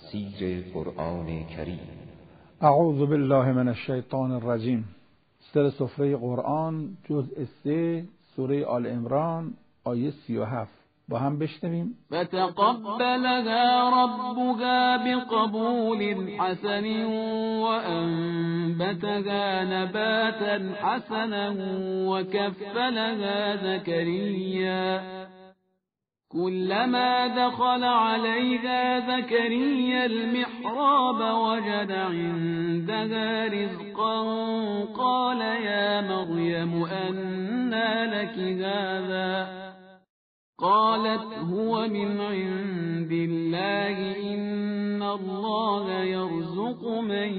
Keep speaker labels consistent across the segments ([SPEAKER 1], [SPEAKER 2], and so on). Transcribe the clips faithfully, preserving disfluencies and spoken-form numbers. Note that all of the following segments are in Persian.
[SPEAKER 1] تفسیر قرآن کریم.
[SPEAKER 2] اعوذ بالله من الشیطان الرجیم. سر سفره قرآن جزء سه سوره آل عمران آیه سی و هفت با هم بشنویم.
[SPEAKER 3] فتقبلها ربها بقبول حسن وأنبتها نباتا حسنا وكفلها زكريا كلما دخل عليها زكريا المحراب وجد عندها رزقا قال يا مريم أنى لك هذا قالت هو من عند الله إن الله يرزق من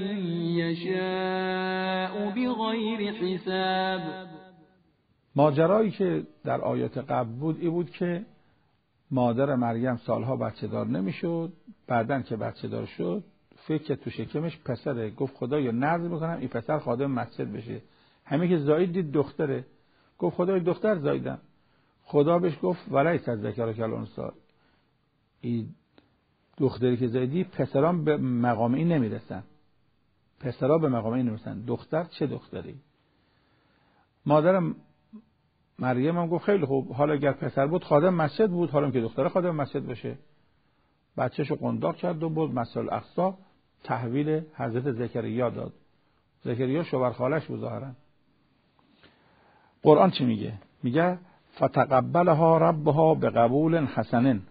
[SPEAKER 3] يشاء بغير حساب.
[SPEAKER 2] ماجرایی که در آیات قبل بود این بود که مادر مریم سالها بچه دار نمیشد، بعدن که بچه دار شد فکر تو شکمش پسره، گفت خدایا نذر میکنم این پسر خادم مسجد بشه. همین که زاید دید دختره، گفت خدای دختر زایدم. خدا بهش گفت ولیس الذکر کالانثی، این دختری که زایدی پسران به مقام این نمیرسن، پسرا به مقام این نمیرسن، دختر چه دختری. مادر مریم هم گفت خیلی خوب، حالا اگر پسر بود خادم مسجد بود، حالا که دختر خادم مسجد بشه. بچه‌شو قنداق کرد و بود مسجد الاقصی تحویل حضرت زکریا داد. زکریا شوهر خالش بود ظاهرا. قرآن چی میگه؟ میگه فتقبلها ربها بقبول حسن،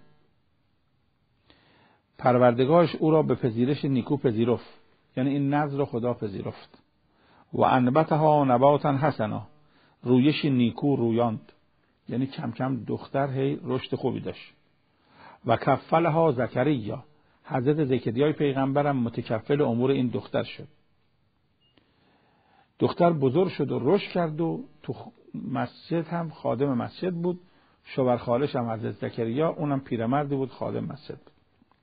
[SPEAKER 2] پروردگارش او را به پذیرش نیکو پذیرفت، یعنی این نذر رو خدا پذیرفت. و انبتها نباتا حسنا، رویش نیکو رویاند، یعنی کم کم دختر هی رشد خوبی داشت. و کفلها زکریا، حضرت زکریای پیغمبرم متکفل امور این دختر شد. دختر بزرگ شد و رشد کرد و تو مسجد هم خادم مسجد بود. شوهر خالش هم حضرت زکریا، اونم پیرمردی بود خادم مسجد بود.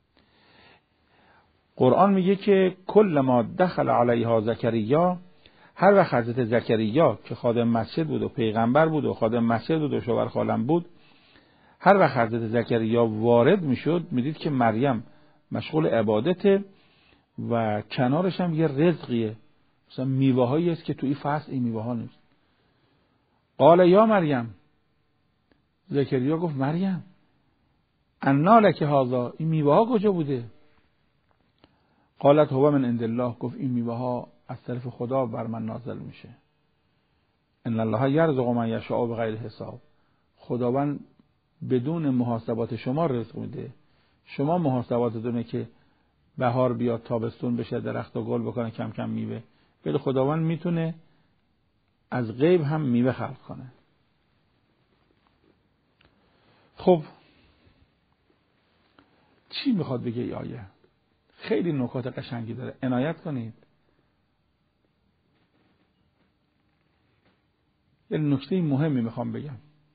[SPEAKER 2] قرآن میگه که کل ما دخل علیها زکریا، هر وقت حضرت زکریا که خادم مسجد بود و پیغمبر بود و خادم مسجد بود و شوهر خالم بود، هر وقت حضرت زکریا وارد میشد میدید که مریم مشغول عبادته و کنارش هم یه رزقیه، مثلا میوه هایی است که تو این فصل این میوه ها نیست. قال یا مریم، زکریا گفت مریم انا لک هذا، این میوه ها کجا بوده؟ قالت هو من عند الله، گفت این میوه ها از طرف خدا بر من نازل میشه. ان الله یرزق من یشاء بغیر حساب، خداوند بدون محاسبات شما رزق میده. شما محاسباتتونه که بهار بیاد تابستون بشه درخت و گل بکنه کم کم میوه، ولی خداوند میتونه از غیب هم میوه خلق کنه. خب چی میخواد بگه ای آیه؟ خیلی نکات قشنگی داره، عنایت کنید. یه نکته مهمی میخوام بگم.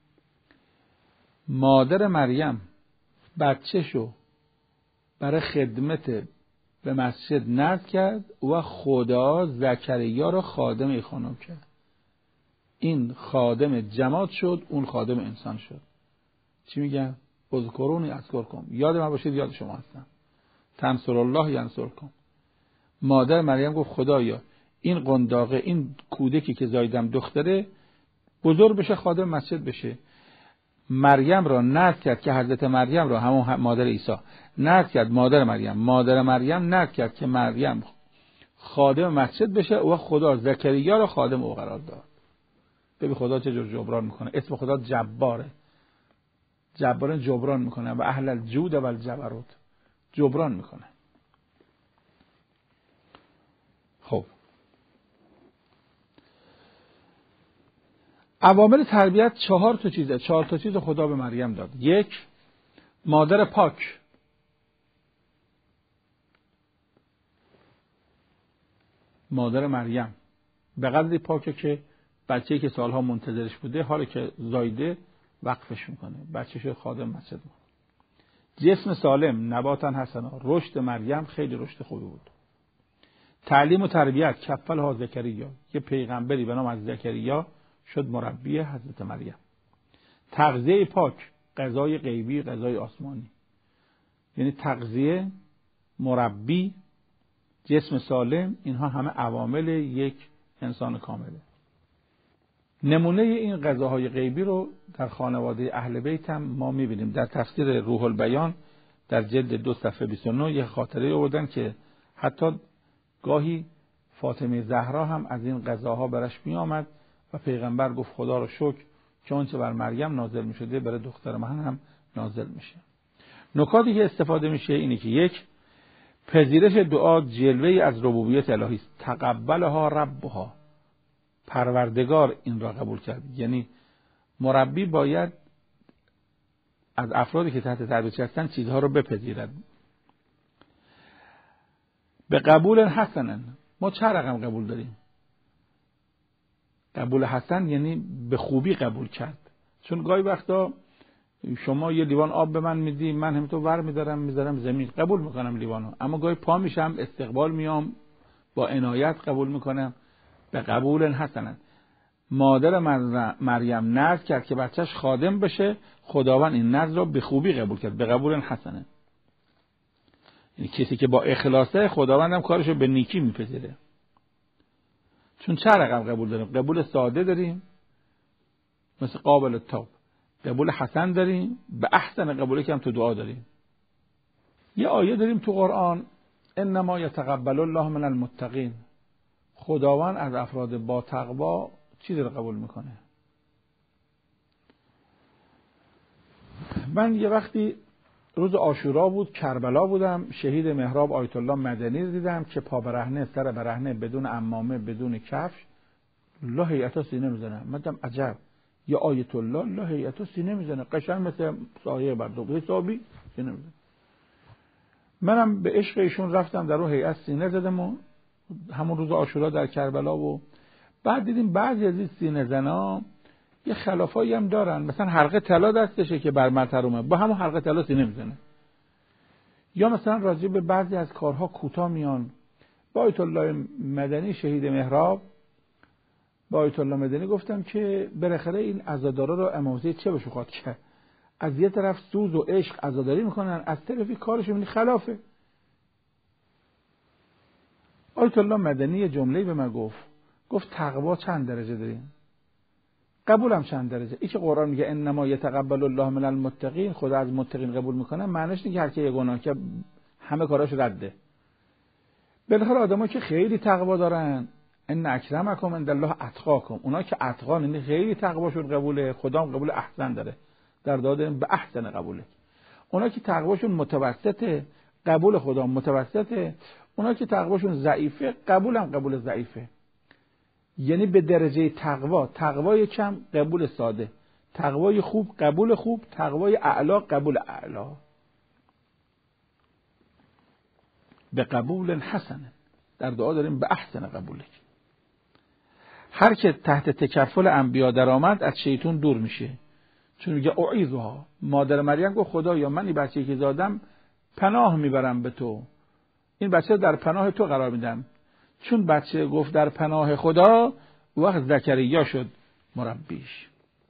[SPEAKER 2] مادر مریم بچه‌شو برای خدمت به مسجد نذر کرد و خدا زکریا رو خادم ای خانم کرد. این خادم جماعت شد، اون خادم انسان شد. چی میگم؟ اذکرونی اذکرکم، یاد من باشید یاد شما هستم. تنصر الله ینصرکم. مادر مریم گفت خدایا این قنداقه، این کودکی که زایدم دختره بزرگ بشه خادم مسجد بشه. مریم را نذر کرد که حضرت مریم را، همون مادر عیسی نذر کرد، مادر مریم مادر مریم نذر کرد که مریم خادم مسجد بشه و خدا زکریا را خادم او قرار داد. ببین خدا چجور جبران میکنه. اسم خدا جباره، جبارن جبران میکنه و اهل الجود و الجبروت، جبران میکنه. خب عوامل تربیت چهار تا چیزه، چهار تا چیز خدا به مریم داد. یک، مادر پاک. مادر مریم به قدری پاکه که بچه‌ای که سالها منتظرش بوده حالا که زایده وقفش میکنه، بچه‌شو خادم مسجد میکنه. جسم سالم، نباتا حسنا، رشد مریم خیلی رشد خوبی بود. تعلیم و تربیت، کفلها زکریا، یه پیغمبری به نام از زکریا شد مربی حضرت مریم. تغذیه پاک، غذای غیبی، غذای آسمانی، یعنی تغذیه مربی، جسم سالم، اینها همه عوامل یک انسان کامله. نمونه این غذاهای غیبی رو در خانواده اهل بیت هم ما می‌بینیم. در تفسیر روح البیان در جلد دو صفحه بیست و نه یه خاطره آوردن که حتی گاهی فاطمه زهرا هم از این غذاها برش می آمد و پیغمبر گفت خدا رو شکر که آنچه بر مریم نازل می شده برای دختر من هم نازل میشه. نکاتی که استفاده میشه اینه که یک، پذیرش دعا جلوه‌ای از ربوبیت الهی است. تقبلها ربها، پروردگار این را قبول کرد. یعنی مربی باید از افرادی که تحت تربیت هستن چیزها رو بپذیرد. به قبول حسنا، ما چه رقم قبول داریم؟ قبول حسن یعنی به خوبی قبول کرد. چون گاهی وقتا شما یه لیوان آب به من میدی، من هم تو ور میدارم میذارم زمین، قبول میکنم لیوانو، اما گاهی پا میشم استقبال میام با عنایت قبول میکنم. به قبول حسنا، مادر مریم نذر کرد که بچهش خادم بشه، خداوند این نذر رو به خوبی قبول کرد. به قبول حسنا یعنی کسی که با اخلاصه خداوند هم کارشو به نیکی میپذیره. چون چه رقم قبول داریم؟ قبول ساده داریم مثل قابل التوب، قبول حسن داریم، به احسن قبولی که هم تو دعا داریم. یه آیه داریم تو قرآن انما یتقبل الله من المتقین، خداوند از افراد با تقوا چیزی رو قبول میکنه. من یه وقتی روز عاشورا بود کربلا بودم، شهید محراب آیت الله مدنی دیدم که پا برهنه سر برهنه بدون عمامه بدون کفش لا هیئتا سینه میزنه. مدام عجب، یا آیت الله لا هیئتا سینه میزنه، قشنگ مثل سایه بر دو حسابی سینه میزنه. منم به عشق ایشون رفتم در اون هیئت سینه زدم و همون روز عاشورا در کربلا. و بعد دیدیم بعضی از این سینه زنا یه خلافایی هم دارن، مثلا حلقه طلا دستشه که بر محترمه، با همون حلقه طلا سینه میزنه. یا مثلا راجع به بعضی از کارها کوتاه میان. با آیت الله مدنی شهید محراب، با آیت الله مدنی گفتم که بالاخره این عزادارا رو امامزاده چه بشه خواهد کرد؟ از یه طرف سوز و عشق عزاداری میکنن، از طرفی کارشون خلافه. آیت الله مدنی جمله‌ای به من گفت، گفت تقوا چند درجه داریم؟ قبولم چند درجه؟ این که قرآن میگه انما یتقبل الله من المتقین، خدا از متقین قبول میکنه، معنیش اینه که هر کی یه گناه که همه کاراش رده. بالاخره آدمایی که خیلی تقوا دارن، ان اکرمکم عند الله اتقاکم، اونا که اتقان یعنی خیلی تقواشون قبوله، خدا هم قبول احسن داره، در داده به احسن قبوله. اونا که تقواشون متوسطه، قبول خدا متوسطه. اونا که تقواشون ضعیفه، قبول هم قبول ضعیفه. یعنی به درجه تقوا، تقوای کم قبول ساده، تقوای خوب قبول خوب، تقوای اعلا قبول اعلا. به قبول حسن، در دعا داریم به احسن قبوله. هر که تحت تکفل انبیا در آمد از شیطان دور میشه. چون میگه اعیذها، مادر مریم گفت خدایا من این بچه‌ای که زادم پناه میبرم به تو، این بچه در پناه تو قرار میدم. چون بچه گفت در پناه خدا، وقت زکریا شد مربیش.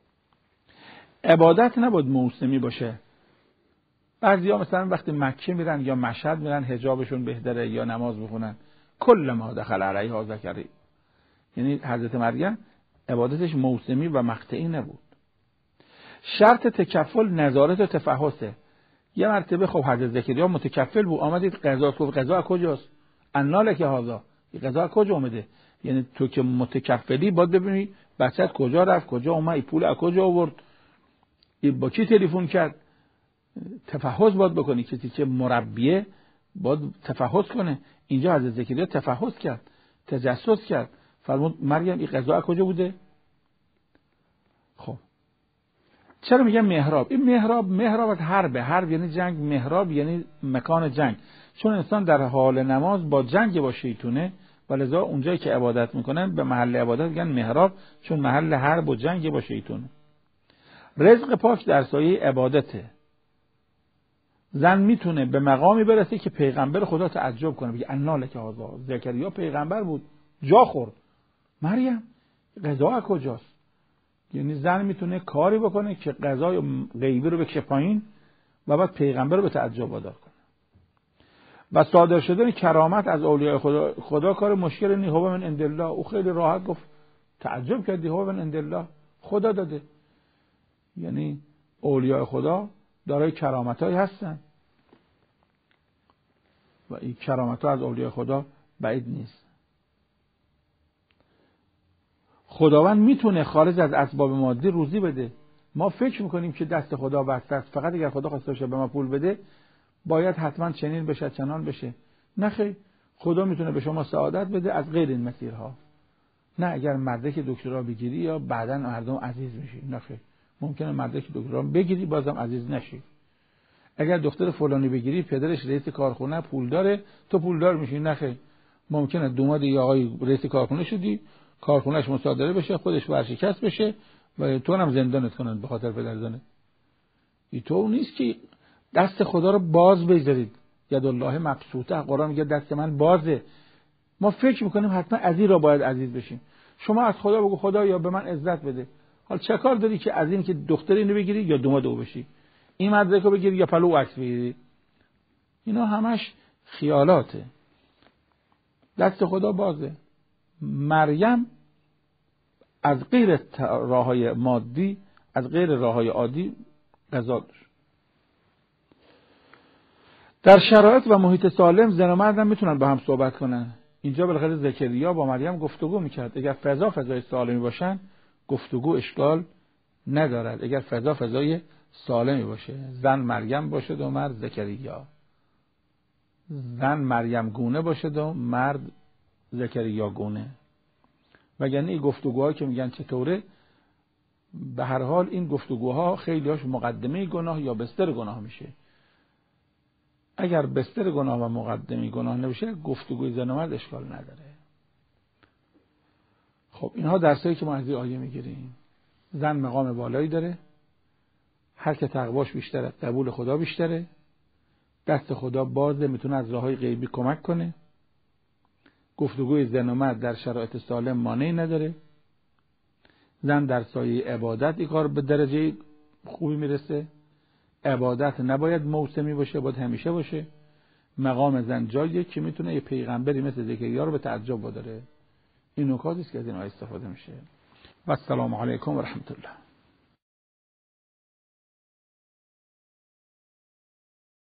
[SPEAKER 2] عبادت نباید موسمی باشه. بعضیا مثلا وقتی مکه میرن یا مشهد میرن حجابشون بهتره یا نماز بخونن، کل ما دخل علیها زکریا، یعنی حضرت مریم عبادتش موسمی و مقطعی نبود. شرط تکفل نظارت و تفحصه. یه مرتبه خب حضرت زکریا متکفل بود، آمدید قضا گفت قضا کجاست؟ انالک هذا، این قضا کجا اومده؟ یعنی تو که متکفلی باید ببینی بچت کجا رفت، کجا اومد، این پول از کجا آورد، این با کی تلفن کرد. تفحص باید بکنی. کسی که مربیه باید تفحص کنه. اینجا حضرت زکریا تفحص کرد، تجسس کرد، فرمود مریم این قضا کجا بوده. خب چرا میگم محراب؟ این محراب محراب از حرب، حرب یعنی جنگ، محراب یعنی مکان جنگ. چون انسان در حال نماز با جنگ با شیطونه، ولذا اونجایی که عبادت میکنن به محل عبادت میگن محراب، چون محل حرب و جنگ با شیطونه. رزق پاک در سایه عبادته. زن میتونه به مقامی برسه که پیغمبر خدا تعجب کنه، بگه انالک هذا، زکریا پیغمبر بود جا خورد، مریم قضا کجاست؟ یعنی زن میتونه کاری بکنه که قضای غیبی رو بکشه پایین و بعد پیغمبر رو به تعجب وادار کنه. و صادر شدن کرامت از اولیاء خدا خدا کار مشکل نی. هو من عند الله. او خیلی راحت گفت، تعجب کردی، هو من عند الله، خدا داده. یعنی اولیاء خدا دارای کرامتایی هستن و این کرامت‌ها از اولیاء خدا بعید نیست. خداوند میتونه خارج از اسباب مادی روزی بده. ما فکر میکنیم که دست خدا بسته است، فقط اگر خدا خواسته باشه به ما پول بده باید حتما چنین بشه چنان بشه. نه خیر، خدا میتونه به شما سعادت بده از غیر این مسیرها. نه اگر مدرک دکترا بگیری یا بعداً مردم عزیز میشی. نه خیر، ممکنه مدرک دکترا بگیری بازم عزیز نشی. اگر دختر فلانی بگیری پدرش رئیس کارخونه پول داره تو پولدار میشی. نه خیر، ممکنه دوماد یا آقای رئیس کارخونه شدی، کارخونهش مصادره بشه، خودش ورشکست بشه و تو هم زندانت کنن به خاطر پدرزنه. این تو نیست که دست خدا رو باز بذارید. ید الله مبسوطه، قرآن میگه دست من بازه. ما فکر میکنیم حتما از این را باید عزیز بشیم. شما از خدا بگو خدا یا به من عزت بده. حال چه کار داری که از این که دختر اینو بگیری یا دوماد او بشی، این مدرک رو بگیری یا پلو عکس بگیری؟ اینا همش خیالاته. دست خدا بازه. مریم از غیر راههای مادی، از غیر راههای عادی غذا داشت. در شرایط و محیط سالم زن و مرد هم میتونن با هم صحبت کنن. اینجا بالاخره زکریا با مریم گفتگو میکرد. اگر فضا فضای سالمی باشن گفتگو اشکال ندارد. اگر فضا فضای سالمی باشه، زن مریم باشد و مرد زکریا، زن مریم گونه باشد و مرد زکریا گونه. وگرنه این گفتگوها که میگن چطوره، به هر حال این گفتگوها خیلی هاش مقدمه گناه یا بستر گناه میشه. اگر بستر گناه و مقدمه گناه نمیشه گفتگوی زن و مرد اشکال نداره. خب اینها درسایی که ما از این آیه میگیریم. زن مقام بالایی داره، هر که تقواش بیشتره قبول خدا بیشتره، دست خدا بازه، میتونه از راههای غیبی کمک کنه. گفتگوی زن و مرد در شرایط سالم مانعی نداره. زن در سایه عبادت این کار به درجه خوبی میرسه. عبادت نباید موسمی باشه، باید همیشه باشه. مقام زن جاییه که میتونه یه پیغمبری مثل زکریا رو به تعجب واداره. این نکاتی است که از این آیه استفاده میشه. و السلام علیکم و رحمت الله.